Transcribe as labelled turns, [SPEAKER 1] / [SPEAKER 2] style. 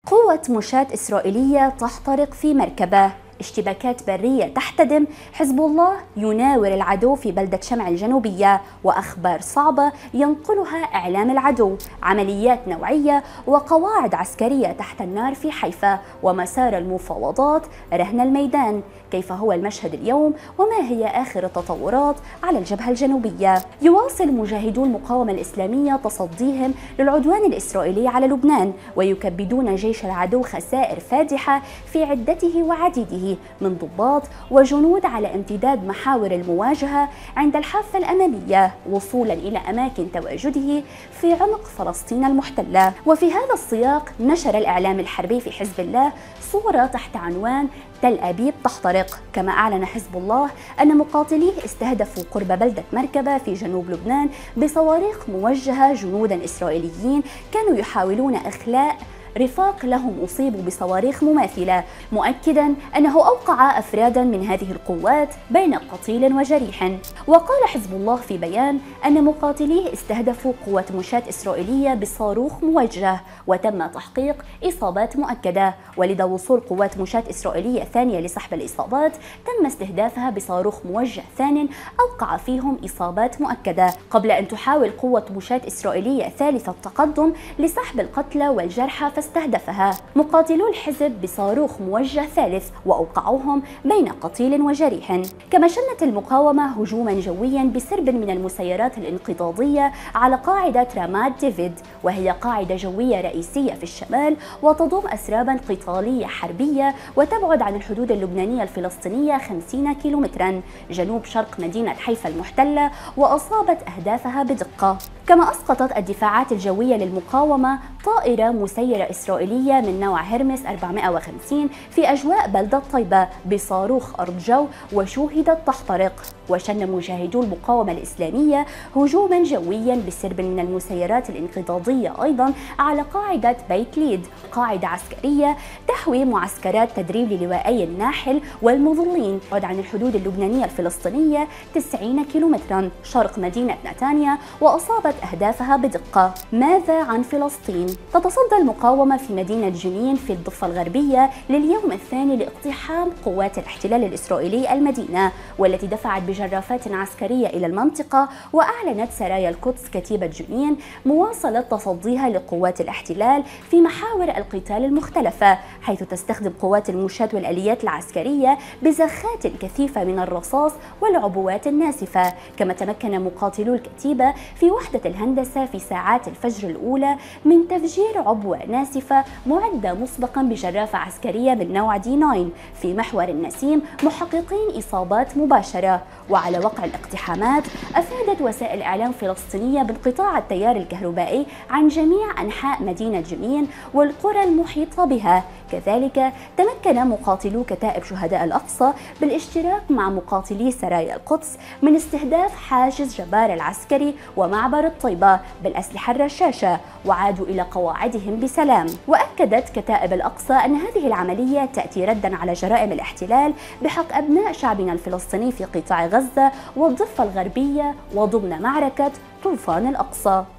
[SPEAKER 1] قوة مشاة إسرائيلية تحترق في مركبة، اشتباكات برية تحتدم، حزب الله يناور العدو في بلدة شمع الجنوبية، وأخبار صعبة ينقلها إعلام العدو، عمليات نوعية وقواعد عسكرية تحت النار في حيفا، ومسار المفاوضات رهن الميدان. كيف هو المشهد اليوم وما هي آخر التطورات على الجبهة الجنوبية؟ يواصل مجاهدو المقاومة الإسلامية تصديهم للعدوان الإسرائيلي على لبنان، ويكبدون جيش العدو خسائر فادحة في عدته وعديده من ضباط وجنود على امتداد محاور المواجهة عند الحافة الأمامية، وصولا إلى أماكن تواجده في عمق فلسطين المحتلة. وفي هذا السياق نشر الإعلام الحربي في حزب الله صورة تحت عنوان تل أبيب تحترق، كما أعلن حزب الله أن مقاتليه استهدفوا قرب بلدة مركبة في جنوب لبنان بصواريخ موجهة جنودا إسرائيليين كانوا يحاولون إخلاء رفاق لهم أصيبوا بصواريخ مماثلة، مؤكدا أنه أوقع أفرادا من هذه القوات بين قتيل وجريح. وقال حزب الله في بيان أن مقاتليه استهدفوا قوة مشاة إسرائيلية بصاروخ موجه، وتم تحقيق إصابات مؤكدة، ولدى وصول قوات مشاة إسرائيلية ثانية لسحب الإصابات تم استهدافها بصاروخ موجه ثان أوقع فيهم إصابات مؤكدة، قبل أن تحاول قوة مشاة إسرائيلية ثالثة التقدم لسحب القتلى والجرحى فاستهدفها مقاتلو الحزب بصاروخ موجه ثالث وأوقعوهم بين قتيل وجريح. كما شنت المقاومة هجوما جويا بسرب من المسيرات الانقضاضية على قاعدة رامات ديفيد، وهي قاعدة جوية رئيسية في الشمال وتضم أسرابا قتالية حربية وتبعد عن الحدود اللبنانية الفلسطينية 50 كيلومترا جنوب شرق مدينة حيفا المحتلة، وأصابت أهدافها بدقة. كما أسقطت الدفاعات الجوية للمقاومة طائرة مسيرة إسرائيلية من نوع هيرمس 450 في أجواء بلدة طيبة بصاروخ أرض جو وشوهدت تحترق. وشن مجاهدو المقاومة الإسلامية هجوما جويا بسرب من المسيرات الانقضاضية أيضا على قاعدة بيت ليد، قاعدة عسكرية تحوي معسكرات تدريب للواءي الناحل والمظلين، بعد عن الحدود اللبنانية الفلسطينية 90 كيلومترا شرق مدينة نتانيا، وأصابت أهدافها بدقة. ماذا عن فلسطين؟ تتصدى المقاومة في مدينة جنين في الضفة الغربية لليوم الثاني لاقتحام قوات الاحتلال الإسرائيلي المدينة، والتي دفعت بجرافات عسكرية إلى المنطقة. وأعلنت سرايا القدس كتيبة جنين مواصلة تصديها لقوات الاحتلال في محاور القتال المختلفة، حيث تستخدم قوات المشاة والآليات العسكرية بزخات كثيفة من الرصاص والعبوات الناسفة. كما تمكن مقاتلو الكتيبة في وحدة الهندسة في ساعات الفجر الأولى من تفجير عبوة ناسفة معدة مسبقا بجرافة عسكرية من نوع D9 في محور النسيم، محققين إصابات مباشرة. وعلى وقع الاقتحامات أفادت وسائل إعلام فلسطينية بانقطاع التيار الكهربائي عن جميع أنحاء مدينة جنين والقرى المحيطة بها. كذلك تمكن مقاتلو كتائب شهداء الأقصى بالاشتراك مع مقاتلي سرايا القدس من استهداف حاجز جبار العسكري ومعبر الطيبة بالأسلحة الرشاشة، وعادوا إلى قواعدهم بسلام. وأكدت كتائب الأقصى أن هذه العملية تأتي ردا على جرائم الاحتلال بحق أبناء شعبنا الفلسطيني في قطاع غزة والضفة الغربية وضمن معركة طوفان الأقصى.